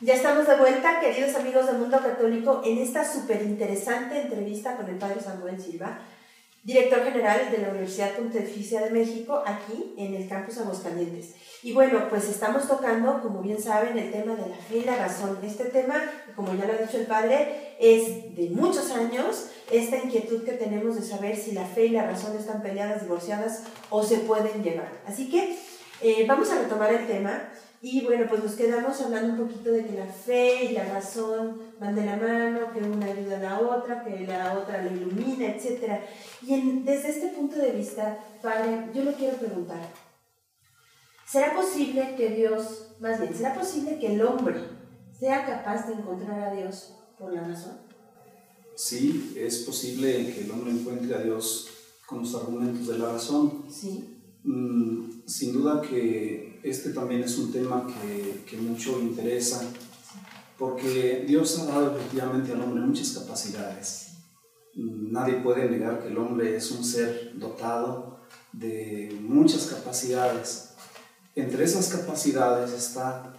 Ya estamos de vuelta, queridos amigos del Mundo Católico, en esta súper interesante entrevista con el Padre Samuel Silva, director general de la Universidad Pontificia de México, aquí en el campus Aguascalientes. Y bueno, pues estamos tocando, como bien saben, el tema de la fe y la razón. Este tema, como ya lo ha dicho el Padre, es de muchos años, esta inquietud que tenemos de saber si la fe y la razón están peleadas, divorciadas o se pueden llevar. Así que vamos a retomar el tema. Y bueno, pues nos quedamos hablando un poquito de que la fe y la razón van de la mano, que una ayuda a la otra, que la otra la ilumina, etc. Y desde este punto de vista, Padre, yo le quiero preguntar, ¿será posible que Dios, más bien, será posible que el hombre sea capaz de encontrar a Dios por la razón? Sí, es posible que el hombre encuentre a Dios con los argumentos de la razón. Sí. Sin duda que este también es un tema que mucho interesa, porque Dios ha dado efectivamente al hombre muchas capacidades. Nadie puede negar que el hombre es un ser dotado de muchas capacidades. Entre esas capacidades está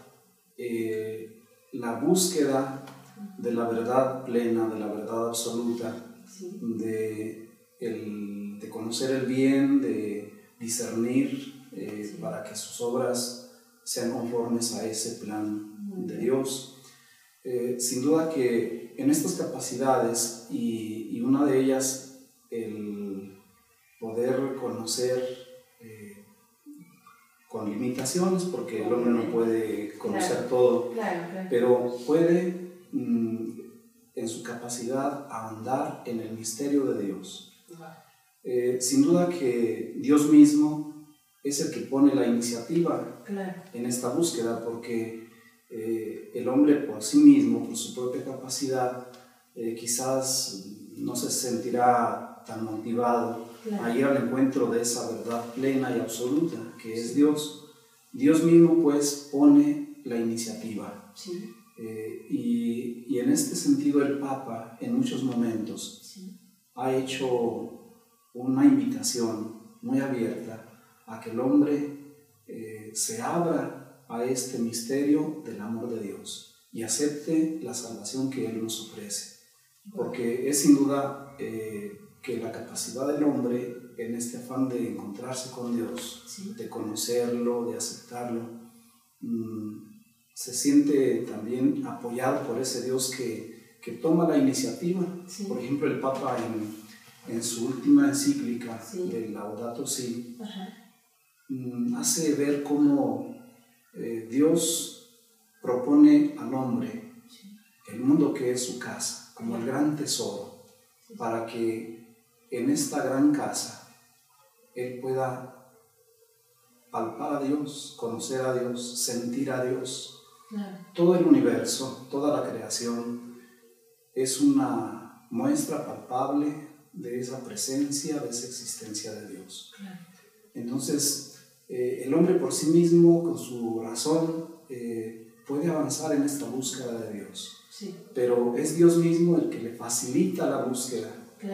la búsqueda de la verdad plena, de la verdad absoluta, Sí. de conocer el bien, de discernir Sí. para que sus obras sean conformes a ese plan de Dios. Sin duda que en estas capacidades, y una de ellas, el poder conocer con limitaciones, porque el hombre no puede conocer todo, pero puede en su capacidad ahondar en el misterio de Dios. Sin duda que Dios mismo es el que pone la iniciativa en esta búsqueda, porque el hombre por sí mismo, por su propia capacidad, quizás no se sentirá tan motivado a ir al encuentro de esa verdad plena y absoluta que es Dios. Dios mismo pues pone la iniciativa. Sí. Y en este sentido el Papa en muchos momentos ha hecho una invitación muy abierta a que el hombre se abra a este misterio del amor de Dios y acepte la salvación que Él nos ofrece. Porque es sin duda que la capacidad del hombre en este afán de encontrarse con Dios, de conocerlo, de aceptarlo, se siente también apoyado por ese Dios que toma la iniciativa. Por ejemplo, el Papa en su última encíclica de Laudato Si, hace ver cómo Dios propone al hombre el mundo que es su casa, como el gran tesoro, para que en esta gran casa él pueda palpar a Dios, conocer a Dios, sentir a Dios. Todo el universo, toda la creación es una muestra palpable de esa presencia, de esa existencia de Dios. Entonces, el hombre por sí mismo, con su razón, puede avanzar en esta búsqueda de Dios. Pero es Dios mismo el que le facilita la búsqueda.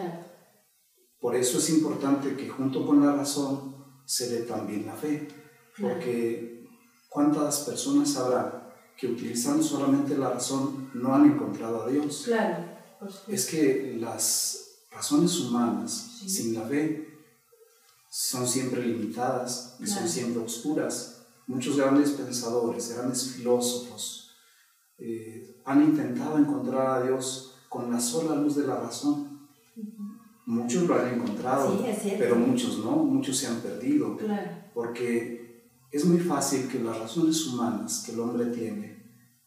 Por eso es importante que junto con la razón se dé también la fe. Porque ¿cuántas personas habrá que utilizando solamente la razón no han encontrado a Dios? Es que las razones humanas sin la fe son siempre limitadas y son siempre oscuras. Muchos grandes pensadores, grandes filósofos han intentado encontrar a Dios con la sola luz de la razón. Muchos lo han encontrado, pero muchos no, muchos se han perdido, porque es muy fácil que las razones humanas que el hombre tiene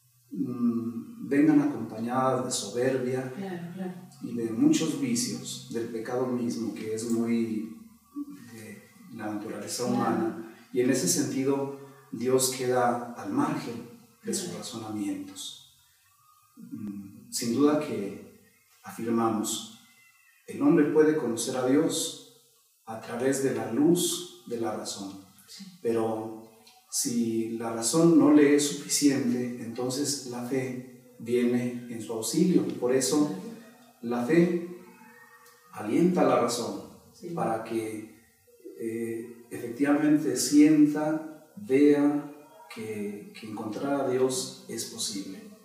vengan acompañadas de soberbia y de muchos vicios, del pecado mismo, que es muy de la naturaleza humana, y en ese sentido Dios queda al margen de sus razonamientos. Sin duda que afirmamos, el hombre puede conocer a Dios a través de la luz de la razón, pero si la razón no le es suficiente, entonces la fe viene en su auxilio. Por eso la fe alienta la razón para que efectivamente sienta, vea que encontrar a Dios es posible.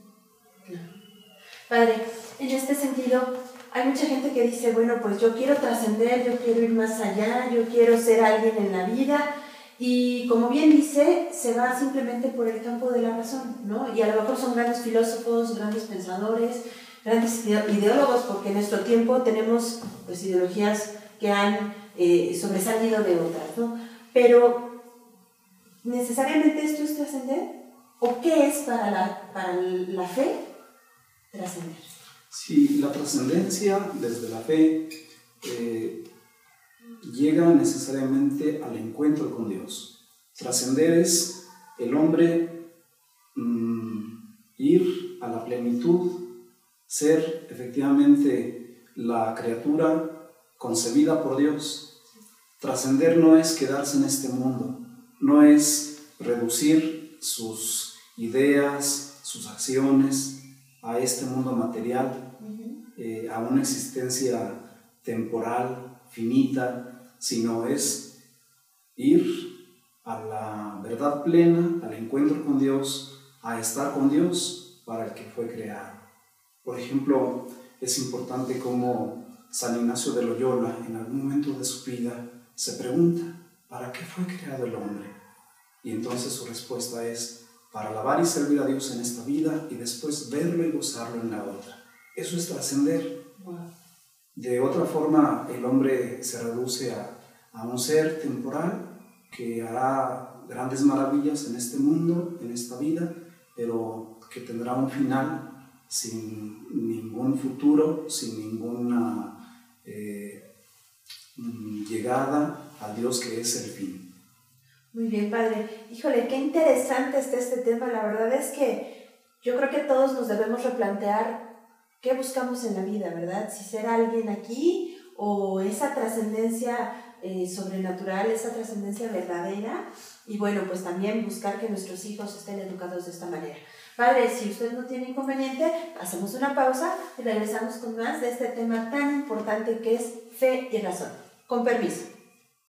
Padre, en este sentido, hay mucha gente que dice, bueno, pues yo quiero trascender, yo quiero ir más allá, yo quiero ser alguien en la vida, y como bien dice, se va simplemente por el campo de la razón, ¿no? Y a lo mejor son grandes filósofos, grandes pensadores, grandes ideólogos, porque en nuestro tiempo tenemos pues ideologías que han sobresalido de otras, ¿no? Pero, ¿necesariamente esto es trascender? ¿O qué es para la fe trascender? Sí, la trascendencia desde la fe llega necesariamente al encuentro con Dios. Trascender es el hombre ir a la plenitud, ser efectivamente la criatura concebida por Dios. Trascender no es quedarse en este mundo, no es reducir sus ideas, sus acciones a este mundo material, a una existencia temporal, finita, sino es ir a la verdad plena, al encuentro con Dios, a estar con Dios para el que fue creado. Por ejemplo, es importante cómo San Ignacio de Loyola, en algún momento de su vida, se pregunta, ¿para qué fue creado el hombre? Y entonces su respuesta es, para alabar y servir a Dios en esta vida y después verlo y gozarlo en la otra. Eso es trascender. De otra forma, el hombre se reduce a un ser temporal que hará grandes maravillas en este mundo, en esta vida, pero que tendrá un final sin ningún futuro, sin ninguna llegada a Dios que es el fin. Muy bien, Padre. Híjole, qué interesante está este tema. La verdad es que yo creo que todos nos debemos replantear qué buscamos en la vida, ¿verdad? Si ser alguien aquí o esa trascendencia sobrenatural, esa trascendencia verdadera. Y bueno, pues también buscar que nuestros hijos estén educados de esta manera. Padre, si usted no tiene inconveniente, hacemos una pausa y regresamos con más de este tema tan importante que es fe y razón. Con permiso.